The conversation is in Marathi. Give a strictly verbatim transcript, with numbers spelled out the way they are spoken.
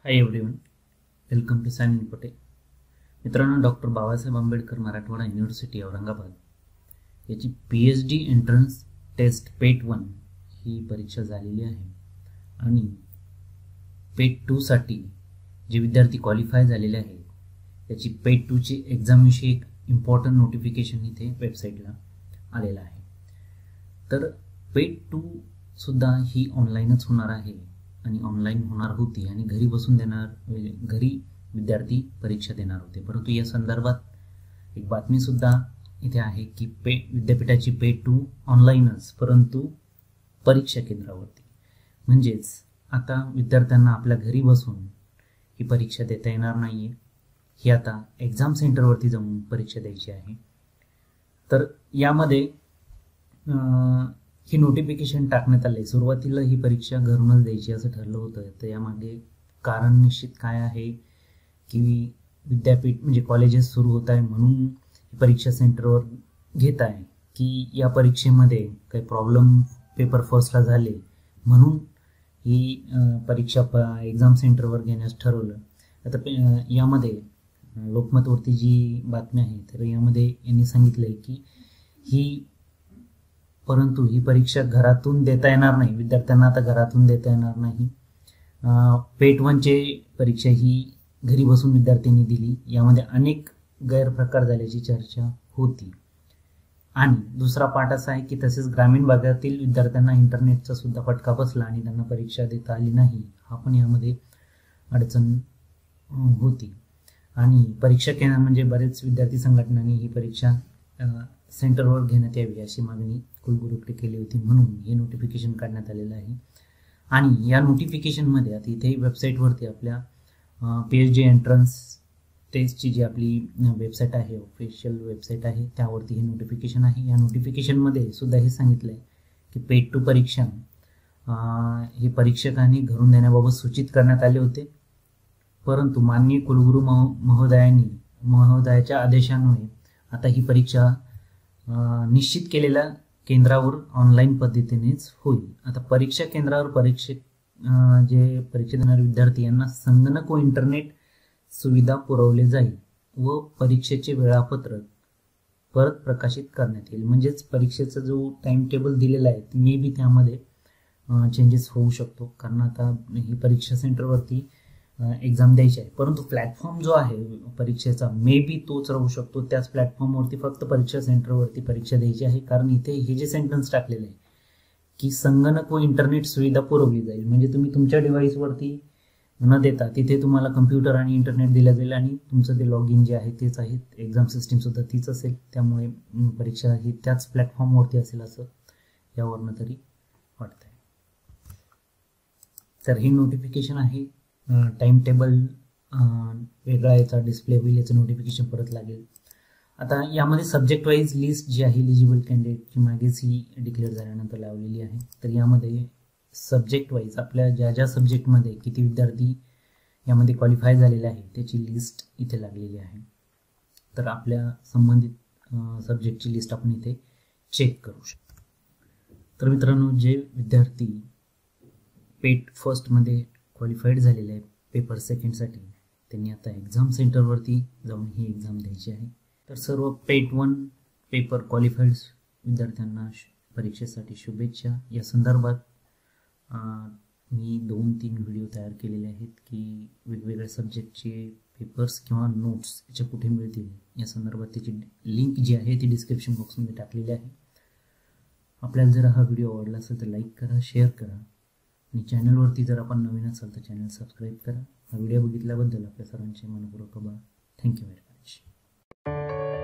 High everyone, welcome to sign इनपुटे. मित्रांनो, डॉक्टर बाबासाहेब आंबेडकर मराठवाडा युनिव्हर्सिटी औरंगाबाद याची P H D entrance test PET one ही परीक्षा झालेली आहे. आणि पेट टूसाठी जे विद्यार्थी क्वालिफाय झालेले आहेत त्याची पेट टूची एक्झामविषयी एक इम्पॉर्टंट नोटिफिकेशन इथे वेबसाईटला आलेलं आहे. तर पेट टूसुद्धा ही ऑनलाईनच होणार आहे आणि ऑनलाईन होणार होती आणि घरी बसून देणार घरी विद्यार्थी परीक्षा देणार होते. परंतु या संदर्भात एक बातमीसुद्धा इथे आहे की पे विद्यापीठाची पेट टू ऑनलाईनच, परंतु परीक्षा केंद्रावरती. म्हणजेच आता विद्यार्थ्यांना आपल्या घरी बसून ही परीक्षा देता येणार नाही आहे, ही आता एक्झाम सेंटरवरती जाऊन परीक्षा द्यायची आहे. तर यामध्ये ही नोटिफिकेशन टाकण्यात आले. सुरुवातीला ही परीक्षा घरूनच द्यायची असं ठरलं होतं. तर यामागे कारण निश्चित काय आहे की विद्यापीठ म्हणजे कॉलेजेस सुरू होत आहे म्हणून ही परीक्षा सेंटरवर घेत आहे, की या परीक्षेमध्ये काही प्रॉब्लेम पेपर फर्स्टला झाले म्हणून ही परीक्षा प एक्झाम सेंटरवर घेण्यास ठरवलं. आता यामध्ये लोकमतवरती जी बातमी आहे तर यामध्ये यांनी सांगितलं आहे की ही परंतु ही परीक्षा घरातून देता येणार नाही, विद्यार्थ्यांना आता घरातून देता येणार नाही. पेट वनचे परीक्षा ही घरी बसून विद्यार्थ्यांनी दिली. यामध्ये अनेक गैरप्रकार झाल्याची चर्चा होती. आणि दुसरा पाठ असा आहे की तसेच ग्रामीण भागातील विद्यार्थ्यांना इंटरनेटचा सुद्धा फटका बसला आणि त्यांना परीक्षा देता आली नाही, हा पण यामध्ये अडचण होती. आणि परीक्षा केंद्र म्हणजे बरेच विद्यार्थी संघटनांनी ही परीक्षा सेंटरवर घेण्यात यावी अशी मागणी कुलगुरूकडे केली होती, म्हणून हे नोटिफिकेशन काढण्यात आलेलं आहे. आणि या नोटिफिकेशनमध्ये आता इथे वेबसाईटवरती आपल्या पी एच डी एंट्रन्स टेस्टची जी आपली वेबसाईट आहे, ऑफिशियल वेबसाईट आहे, त्यावरती हे नोटिफिकेशन आहे. या नोटिफिकेशनमध्ये सुद्धा हे सांगितलं आहे की पेट टू परीक्षा ही परीक्षकांनी घरून देण्याबाबत सूचित करण्यात आले होते, परंतु माननीय कुलगुरू महो महोदयांनी महोदयाच्या आदेशान्वये आता ही परीक्षा निश्चित केलेल्या केंद्रावर ऑनलाईन पद्धतीनेच होईल. आता परीक्षा केंद्रावर परीक्षक जे परीक्षा देणारे विद्यार्थी यांना संगणक व इंटरनेट सुविधा पुरवले जाईल व परीक्षेचे वेळापत्रक परत प्रकाशित करण्यात येईल. म्हणजेच परीक्षेचा जो टाइम टेबल दिलेला आहे मे बी त्यामध्ये चेंजेस होऊ शकतो, कारण आता ही परीक्षा सेंटरवरती एक्झाम द्यायची आहे. परंतु प्लॅटफॉर्म जो आहे परीक्षेचा मे बी तोच राहू शकतो. त्याच प्लॅटफॉर्मवरती फक्त परीक्षा सेंटरवरती परीक्षा द्यायची आहे, कारण इथे हे जे सेंटेन्स टाकलेलं आहे की संगणक व इंटरनेट सुविधा पुरवली जाईल. म्हणजे तुम्ही तुमच्या डिव्हाइसवरती न देता तिथे तुम्हाला कम्प्युटर आणि इंटरनेट दिलं जाईल आणि तुमचं ते लॉग इन जे आहे तेच आहे. एक्झाम सिस्टीमसुद्धा तीच असेल, त्यामुळे परीक्षा ही त्याच प्लॅटफॉर्मवरती असेल असं यावरनं तरी वाटतंय. तर ही नोटिफिकेशन आहे. टाइम टेबल वेगळा याचा डिस्प्ले होईल, याचं नोटिफिकेशन परत लागेल. आता यामध्ये सब्जेक्ट वाईज लिस्ट जी आहे एलिजिबल कॅन्डिडेटची मागेच ही डिक्लेअर झाल्यानंतर लावलेली आहे. तर यामध्ये सब्जेक्ट वाईज आपल्या ज्या ज्या सब्जेक्टमध्ये किती विद्यार्थी यामध्ये क्वालिफाय झालेले आहे त्याची लिस्ट इथे लागलेली आहे. तर आपल्या संबंधित सब्जेक्टची लिस्ट आपण इथे चेक करू शकतो. तर मित्रांनो, जे विद्यार्थी पेट फर्स्टमध्ये क्वालिफाईड झालेले आहेत पेपर सेकंडसाठी, त्यांनी आता एक्झाम सेंटरवरती जाऊन ही एक्झाम द्यायची आहे. तर सर्व पेट वन पेपर क्वालिफाईड विद्यार्थ्यांना परीक्षेसाठी शुभेच्छा. या संदर्भात मी दोन तीन व्हिडिओ तयार केलेले आहेत की वेगवेगळ्या सब्जेक्टचे पेपर्स किंवा नोट्स याच्या कुठे मिळतील या संदर्भात त्याची लिंक जी आहे ती डिस्क्रिप्शन बॉक्समध्ये टाकलेली आहे. आपल्याला जर हा व्हिडिओ आवडला असेल तर लाईक करा, शेअर करा आणि चॅनलवरती जर आपण नवीन असाल तर चॅनल सबस्क्राईब करा. हा व्हिडिओ बघितल्याबद्दल आपल्या सर्वांचे मनपूर्वक आभार. Thank you very much.